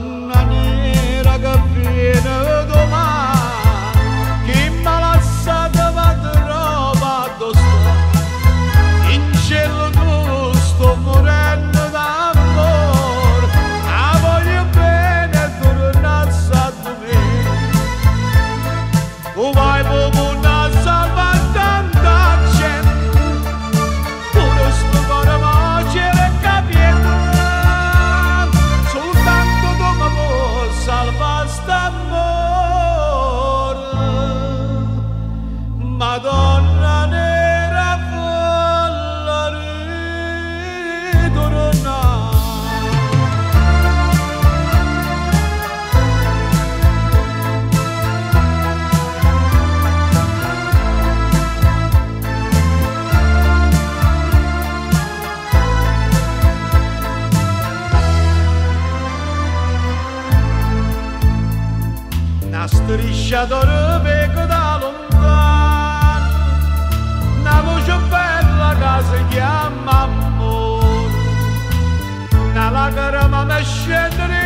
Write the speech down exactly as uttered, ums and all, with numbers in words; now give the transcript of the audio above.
Madonna nera che viene domani, chi mi ha lasciato va troppo addosso, in cielo tu sto morendo d'amore, la voglio bene tornarsi a me. Tu vai proprio a salvare tanta gente, pure sto cuore macero e capiente, soltanto tu mi puoi salvare st'amore. Madonna nera folla ritornare. Una striscia d'oro vedo da lontano, una voce bella che si chiama amore, una lacrima mi scende